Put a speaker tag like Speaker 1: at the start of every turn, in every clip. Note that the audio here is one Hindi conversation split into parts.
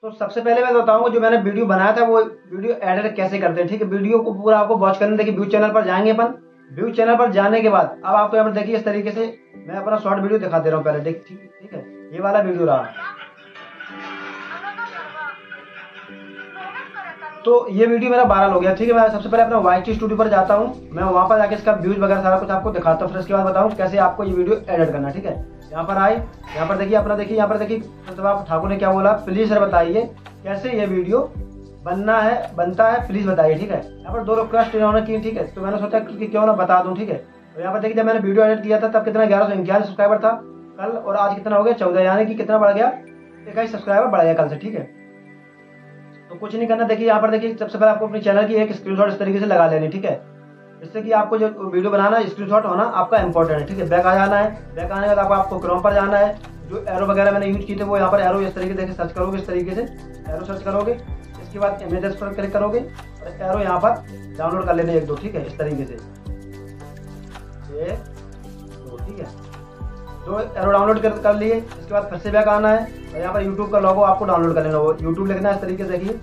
Speaker 1: तो सबसे पहले मैं बताऊंगा जो मैंने वीडियो बनाया था वो वीडियो एडिट कैसे करते हैं, ठीक है। वीडियो को पूरा आपको वॉच करने, देखिए व्यू चैनल पर जाएंगे अपन। व्यू चैनल पर जाने के बाद अब आपको यहाँ पर देखिए इस तरीके से मैं अपना शॉर्ट वीडियो दिखा दे रहा हूँ पहले, देख ठीक है। ये वाला वीडियो रहा, तो ये वीडियो मेरा वायरल हो गया, ठीक है। मैं सबसे पहले अपना YT स्टूडियो पर जाता हूँ, मैं वहाँ पर जाके इसका व्यूज वगैरह सारा कुछ आपको दिखाता हूँ, फिर इसके बाद बताऊँ कैसे आपको ये वीडियो एडिट करना, ठीक है। यहाँ पर आए, यहाँ पर देखिए अपना, देखिए यहाँ पर देखिए प्रतिभा ठाकुर ने क्या बोला, प्लीज सर बताइए कैसे ये वीडियो बनता है प्लीज बताइए, ठीक है। यहाँ पर 2 रिक्वेस्ट इन्होंने की, ठीक है। तो मैंने सोचा कि क्यों ना बता दूँ, ठीक है। तो यहाँ पर देखिए जब मैंने वीडियो एडिट किया था तब कितना 1151 सब्सक्राइबर था कल, और आज कितना हो गया 14, यानी कि कितना बढ़ गया 21 सब्सक्राइबर बढ़ गया कल से, ठीक है। तो कुछ नहीं करना, देखिए यहाँ पर देखिए सबसे पहले आपको अपने चैनल की एक स्क्रीनशॉट इस तरीके से लगा लेनी, ठीक है। जिससे कि आपको जो वीडियो बनाना है स्क्रीनशॉट होना आपका इंपॉर्टेंट है, ठीक है। बैक आ जाना है, बैक आने के बाद आपको क्रोम पर जाना है, जो एरो वगैरह मैंने यूज किए थे वो यहाँ पर एरो इस तरीके से सर्च करोगे, इस तरीके से एरो सर्च करोगे। इसके बाद इमेजेस पर क्लिक करोगे और एरो यहाँ पर डाउनलोड कर लेने 1-2, ठीक है, इस तरीके से 1-2, ठीक है। तो एरो डाउनलोड कर लिए, इसके बाद फिर से बैक आना है और यहाँ पर यूट्यूब का लोगो आपको डाउनलोड कर लेना, वो यूट्यूब लिखना है इस तरीके से, देखिए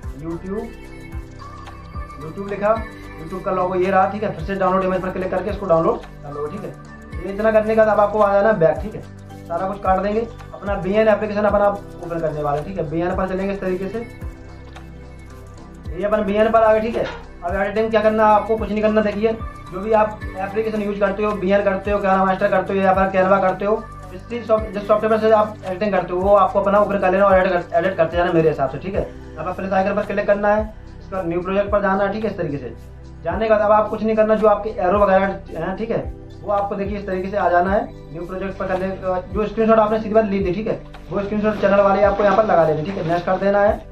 Speaker 1: यूट्यूब लिखा, यूट्यूब का लोगो ये रहा, ठीक है। फिर से डाउनलोड इमेज पर क्लिक करके इसको डाउनलोड कर लो, ठीक है। ये इतना करने के बाद अब आपको आ जाना है बैक, ठीक है। सारा कुछ काट देंगे, अपना BN एप्लीकेशन अपन आप ओपन करने वाले, ठीक है। BN पर चलेंगे इस तरीके से, ये अपन BN पर आ गए, ठीक है। अब एडिटिंग क्या करना है, आपको कुछ नहीं करना, देखिए जो भी आप एप्लीकेशन यूज करते हो, BN करते हो, कैनवा मास्टर करते हो या फिर कैनवा करते हो, जिस सॉफ्टवेयर से आप एडिटिंग करते हो वो आपको अपना ओपन कर लेना और एडिट करते जाना मेरे हिसाब से, ठीक है। अब आप प्लस आइकन पर क्लिक करना है, इसका न्यू प्रोजेक्ट पर जाना है, ठीक है, इस तरीके से। जाने के बाद अब आप कुछ नहीं करना, जो आपके एरो वगैरह हैं, ठीक है, वो आपको देखिए इस तरीके से आ जाना है। न्यू प्रोजेक्ट पर करने के बाद जो स्क्रीनशॉट आपने सीधी बात ली थी, ठीक है, वो स्क्रीनशॉट चैनल वाले आपको यहाँ पर लगा लेनी, ठीक है। नेक्स्ट कर देना है।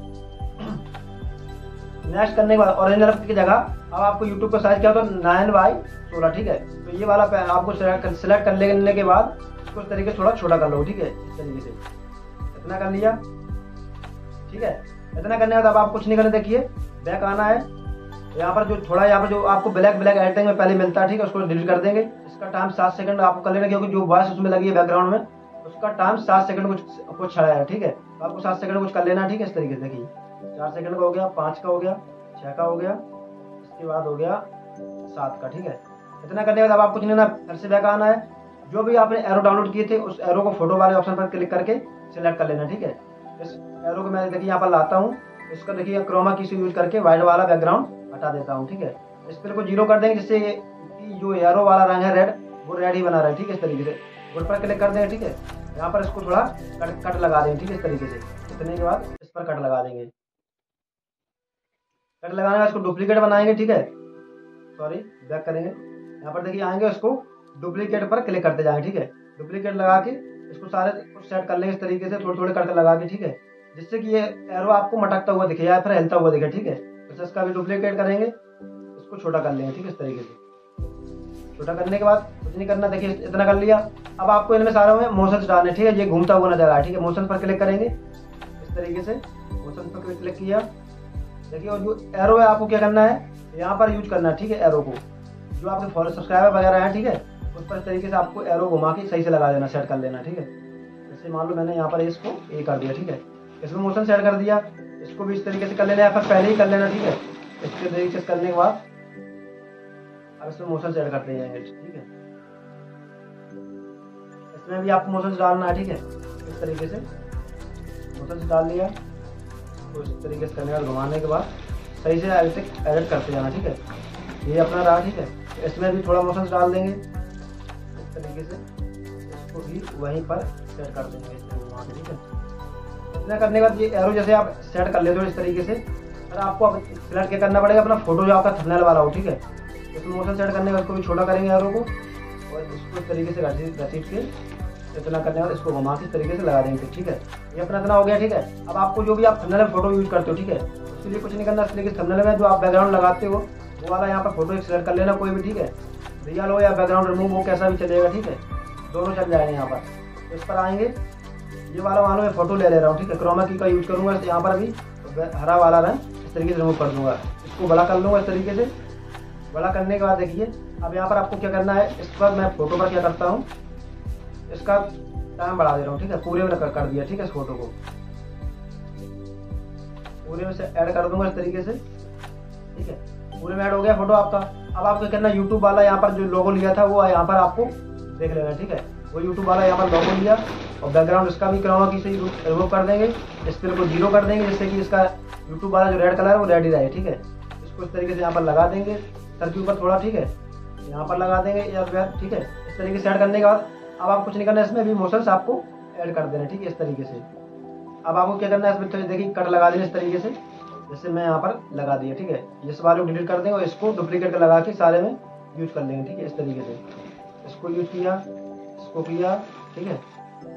Speaker 1: नेक्स्ट करने के बाद ओरिजिनल की जगह अब आपको यूट्यूब का साइज क्या होता है 9:16, ठीक है। तो ये वाला आपको सिलेक्ट कर लेने के बाद इसको इस तरीके से थोड़ा छोटा कर लो, ठीक है, इस तरीके से इतना कर लिया, ठीक है। इतना करने के बाद अब आप कुछ नहीं करना, देखिए बैक आना है, यहाँ पर जो थोड़ा यहाँ पर जो आपको ब्लैक एडिटिंग में पहले मिलता है, ठीक है, उसको डिलीट कर देंगे। इसका टाइम 7 सेकंड आपको कर लेना, क्योंकि जो वॉइस उसमें लगी है बैकग्राउंड में उसका टाइम 7 सेकंड कुछ छड़ा है, ठीक है। तो आपको 7 सेकंड कुछ कर लेना, ठीक है, इस तरीके से। देखिए 4 सेकंड का हो गया, 5 का हो गया, 6 का हो गया, इसके बाद हो गया 7 का, ठीक है। इतना करने के बाद अब आप कुछ नहीं ना, फिर से बैक आना है। जो भी आपने एरो डाउनलोड किए थे उस एरो को फोटो वाले ऑप्शन पर क्लिक करके सिलेक्ट कर लेना, ठीक है। इस एरो को मैं देखिए यहाँ पर लाता हूँ, इसका देखिए क्रोमा की से यूज करके वाइट वाला बैकग्राउंड हटा देता हूँ, ठीक है। इस पर को 0 कर देंगे, जिससे जो एरो वाला रंग है रेड, वो रेड ही बना रहा है, ठीक है, इस तरीके से। गुड पर क्लिक कर देंगे, ठीक है। यहाँ पर इसको थोड़ा कट लगा देंगे, ठीक है, इस तरीके से। इतने के बाद इस पर कट लगा देंगे। कट लगाने के बाद इसको डुप्लीकेट बनाएंगे, ठीक है, सॉरी बैक करेंगे। यहाँ पर देखिए आएंगे, उसको डुप्लीकेट पर क्लिक करते जाएंगे, ठीक है। डुप्लीकेट लगा के इसको सारे कुछ सेट कर लेंगे इस तरीके से, थोड़े थोड़े करके लगा के, ठीक है, जिससे कि ये एरो आपको मटकता हुआ दिखे या फिर हिलता हुआ दिखे, ठीक है। तो इसका भी डुप्लीकेट करेंगे, इसको छोटा कर लेंगे, ठीक है, इस तरीके से। छोटा करने के बाद कुछ नहीं करना, देखिए इतना कर लिया। अब आपको इनमें सारों में मोशंस डालने, ठीक है, ये घूमता हुआ नजर आ रहा है, ठीक है। मोशन पर क्लिक करेंगे इस तरीके से, मोशन पर क्लिक किया, देखिए। और जो एरो है आपको क्या करना है, यहाँ पर यूज करना है, ठीक है। एरो को जो आपके फॉलो सब्सक्राइबर वगैरह हैं, ठीक है, उस पर इस तरीके से आपको एरो घुमा के सही से लगा देना, सेट कर लेना, ठीक है। जैसे मान लो मैंने यहाँ पर इसको ए कर दिया, ठीक है, इसमें मोशन सेट कर दिया, इसको भी इस तरीके से कर लेना, या फिर पहले ही कर लेना, ठीक है। इसके तरीके से करने के बाद अब इसमें मोशन सेट करते जाएंगे, ठीक है। इसमें भी आपको मोशन डालना है, ठीक है, इस तरीके से मोशन डाल लिया। तो इस तरीके से करने के बाद घुमाने के बाद सही से एडिट करते जाना, ठीक है। ये अपना रहा, ठीक है। इसमें भी थोड़ा मोशन डाल देंगे इस तरीके से, इसको भी वहीं पर सेट कर देंगे, इस तरीके घुमा के, ठीक है। इतना करने के बाद ये एरो जैसे आप सेट कर लेते हो इस तरीके से, फिर आपको अब सिलेक्ट क्या करना पड़ेगा, अपना फोटो जो आपका थंबनेल वाला हो, ठीक है। इसमें मोशन सेट करने के बाद इसको भी छोटा करेंगे एरो को, और इसको इस तरीके से घसीट के इतना करने के बाद इसको घुमा के इस तरीके से लगा देंगे, ठीक है। ये अपना इतना हो गया, ठीक है। अब आपको जो भी आप थंबनेल में फोटो यूज करते हो, ठीक है, उसके लिए कुछ नहीं करना। इसलिए थंबनेल में जो आप बैकग्राउंड लगाते हो वो वाला यहाँ पर फोटो एक सिलेक्ट कर लेना, कोई भी, ठीक है, रियल हो या बैकग्राउंड रिमूव हो, कैसा भी चलेगा, ठीक है, दोनों चल जाएंगे। यहाँ पर इस पर आएंगे, ये वाला मान लो मैं फोटो ले रहा हूँ, ठीक है, क्रोमा की का यूज करूँगा। यहाँ पर भी हरा वाला रंग इस तरीके से रिमूव कर दूंगा, इसको बड़ा कर लूँगा इस तरीके से। बड़ा करने के बाद देखिए अब यहाँ पर आपको क्या करना है, इस पर मैं फोटो पर क्या करता हूँ, इसका टाइम बढ़ा दे रहा हूँ, ठीक है, पूरे में कर दिया, ठीक है, इस फोटो को पूरे में से ऐड कर दूंगा इस तरीके से, ठीक है। पूरे में ऐड हो गया फोटो आपका। अब आपको करना यूट्यूब वाला यहाँ पर जो लोगो लिया था वो यहाँ पर आपको देख लेना, ठीक है। वो यूट्यूब वाला यहाँ पर लोगो लिया और बैकग्राउंड इसका भी क्रोमा की से रिमूव कर देंगे, स्केल को 0 कर देंगे जिससे कि इसका यूट्यूब वाला जो रेड कलर है वो रेड ही रहे, ठीक है। इसको इस तरीके से यहाँ पर लगा देंगे सर के ऊपर थोड़ा, ठीक है। यहाँ पर लगा देंगे या ठीक है। इस तरीके से ऐड करने के बाद अब आप कुछ नहीं करना है, इसमें भी मोशंस आपको ऐड कर देना, ठीक है, इस तरीके से। अब आपको क्या करना है, इसमें तो देखिए कट लगा देना इस तरीके से, जैसे मैं यहाँ पर लगा दिया, ठीक है। इस वाले को डिलीट कर देंगे और इसको डुप्लीकेट लगा के सारे में यूज कर लेंगे, ठीक है, इस तरीके से। इसको यूज किया, इसको किया, ठीक है।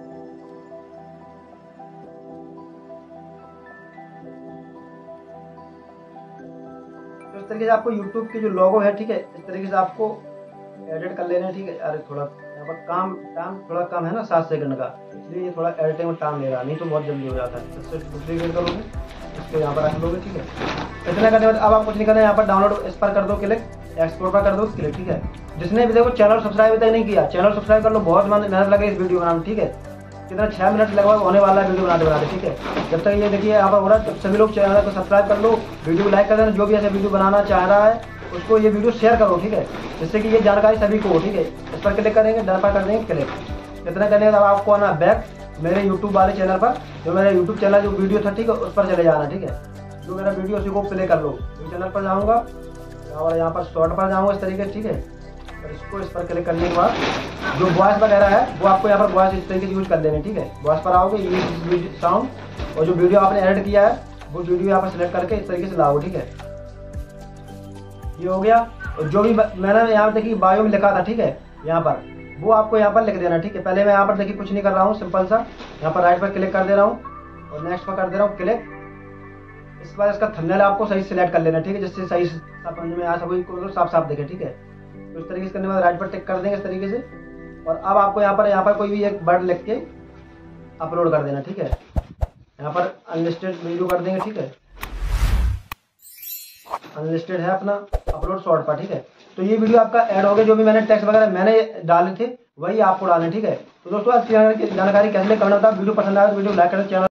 Speaker 1: तो इस तरीके से आपको यूट्यूब की जो लोगो है, ठीक है, इस तरीके से आपको एडिट कर लेना है, ठीक है। अरे थोड़ा यहाँ पर टाइम थोड़ा कम है ना, 7 सेकंड का, इसलिए ये थोड़ा एडिटिंग में टाइम ले रहा, नहीं तो बहुत जल्दी हो जाता है। इससे डुप्लीकेट करोगे, इसको यहाँ पर रख लोगे, ठीक है। इतना करने के बाद अब आप कुछ नहीं करना है, यहाँ पर डाउनलोड इस पर कर दो क्लिक, एक्सपोर्ट पर कर दो क्लिक, ठीक है। जिसने भी देखो चैनल सब्सक्राइब तक नहीं किया, चैनल सब्सक्राइब कर लो, बहुत मेहनत लगे इस वीडियो बनाने, ठीक है। कितना 6 मिनट लगभग होने वाला है वीडियो बनाते, ठीक है। जब तक ये देखिए यहाँ पर हो रहा है, सभी लोग चैनल को सब्सक्राइब कर लो, वीडियो को लाइक कर देना, जो भी ऐसे वीडियो बनाना चाह रहा है उसको ये वीडियो शेयर करो, ठीक है, जिससे कि ये जानकारी सभी को हो, ठीक है। इस पर क्लिक करेंगे, डन पर कर देंगे क्लिक। इतना करने के बाद आपको आना बैक मेरे यूट्यूब वाले चैनल पर, जो मेरा यूट्यूब चैनल जो वीडियो था, ठीक है, उस पर चले जाना, ठीक है। जो मेरा वीडियो उसी को प्ले कर लो, चैनल पर जाऊँगा और यहाँ पर शॉर्ट पर जाऊँगा इस तरीके, ठीक है। और इसको इस पर क्लिक करने के बाद जो वॉइस वगैरह है वो आपको यहाँ पर वॉइस इस तरीके से यूज कर लेने, ठीक है। वॉइस पर आओगे, ये साउंड और जो वीडियो आपने एडिट किया है वो वीडियो यहाँ पर सिलेक्ट करके इस तरीके से लाओगे, ठीक है। ये हो गया। और जो भी मैंने यहाँ देखिए बायो में लिखा था, ठीक है, यहाँ पर वो आपको यहाँ पर लिख देना, ठीक है। पहले मैं यहाँ पर देखिए कुछ नहीं कर रहा हूँ, सिंपल सा यहाँ पर राइट पर क्लिक कर दे रहा हूँ और नेक्स्ट पर कर दे रहा हूँ क्लिक। इस बार इसका थंबनेल आपको सही सिलेक्ट कर लेना, ठीक है, जिससे सही समझ में आ सभी को साफ साफ दिखे, ठीक है। तो इस तरीके से करने के बाद राइट पर टिक कर देंगे इस तरीके से। और अब आपको यहाँ पर कोई भी एक वर्ड लिख के अपलोड कर देना, ठीक है। यहाँ पर अनलिस्टेड वीडियो कर देंगे, ठीक है, अनलिस्टेड है अपना अपलोड शॉर्ट पर, ठीक है। तो ये वीडियो आपका ऐड हो गया, जो भी मैंने टेक्स्ट वगैरह मैंने डाले थे वही आपको डालने, ठीक है। तो दोस्तों आज की जानकारी कैसे कमेंट होता है, वीडियो पसंद आया तो वीडियो लाइक करें, चैनल